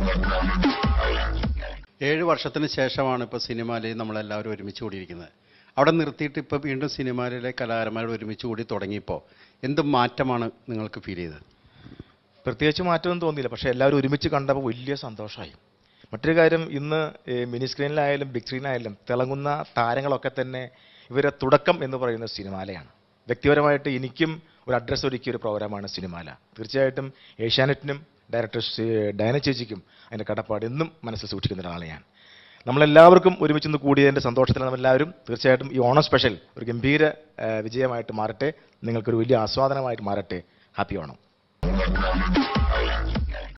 7 വർഷത്തിന് ശേഷമാണ് ഇപ്പോൾ സിനിമയിൽ നമ്മളെല്ലാവരും ഒരുമിച്ച് കൂടിയിരിക്കുന്നത്. അവിടെ നിർത്തിയിട്ട് ഇപ്പോൾ വീണ്ടും സിനിമയിലെ കലാകാരന്മാർ ഒരുമിച്ച് കൂടി തുടങ്ങിയപ്പോൾ എന്ത് മാറ്റമാണ് നിങ്ങൾക്ക് ഫീൽ ചെയ്തത്? പ്രത്യേകിച്ച് മാറ്റമൊന്നും തോന്നിയില്ല, പക്ഷേ എല്ലാവരും ഒരുമിച്ച് കണ്ടപ്പോൾ വലിയ സന്തോഷമായി. മറ്റൊരു കാര്യം, ഇന്ന് മിനി സ്ക്രീനിലായാലും ബിഗ് സ്ക്രീനിലായാലും തിളങ്ങുന്ന താരങ്ങളൊക്കെ തന്നെ ഇവരെ തുടക്കം എന്ന് പറയുന്ന സിനിമാലയാണ്. വ്യക്തിപരമായിട്ട് എനിക്കും ഒരു അഡ്രസ്സ് ഒരുക്കിയ ഒരു പ്രോഗ്രാമാണ് സിനിമാല. തീർച്ചയായിട്ടും ഏഷ്യാനെറ്റിനും ഡയറക്ടർ ഡയന ചേച്ചിക്കും അതിൻ്റെ കടപ്പാട് എന്നും മനസ്സിൽ സൂക്ഷിക്കുന്ന ഒരാളെ ഞാൻ. നമ്മളെല്ലാവർക്കും ഒരുമിച്ച് കൂടിയതിൻ്റെ സന്തോഷത്തിൽ നമ്മളെല്ലാവരും തീർച്ചയായിട്ടും ഈ ഓണം സ്പെഷ്യൽ ഒരു ഗംഭീര വിജയമായിട്ട് മാറട്ടെ, നിങ്ങൾക്കൊരു വലിയ ആസ്വാദനമായിട്ട് മാറട്ടെ. ഹാപ്പി ഓണം.